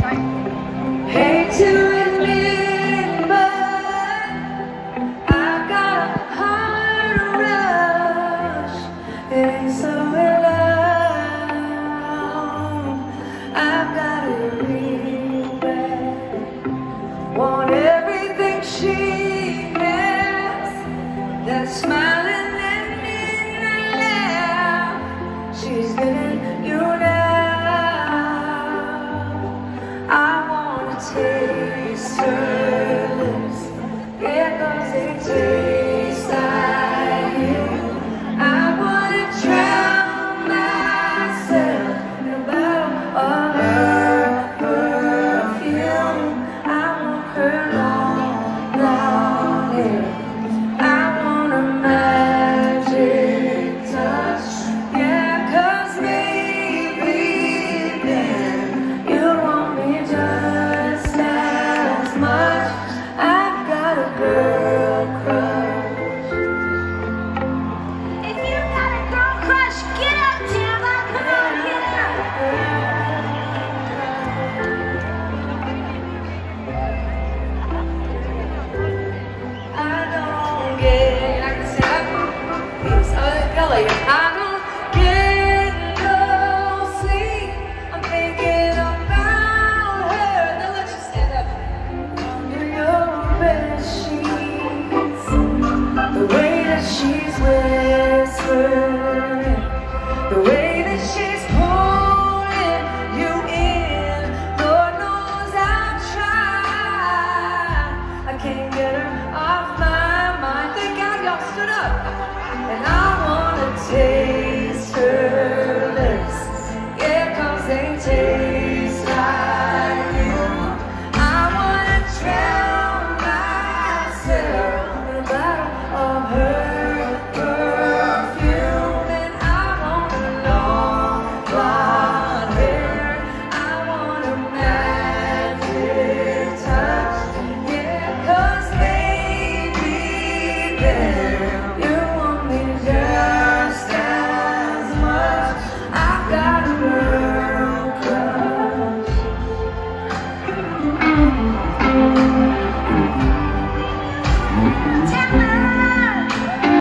Hate to admit, but I've got a heart rush. It ain't so alone. I've got a real bad. Want everything she has. That smiling and in her laugh. She's getting you now. I wanna taste her lips, yeah, 'cause they taste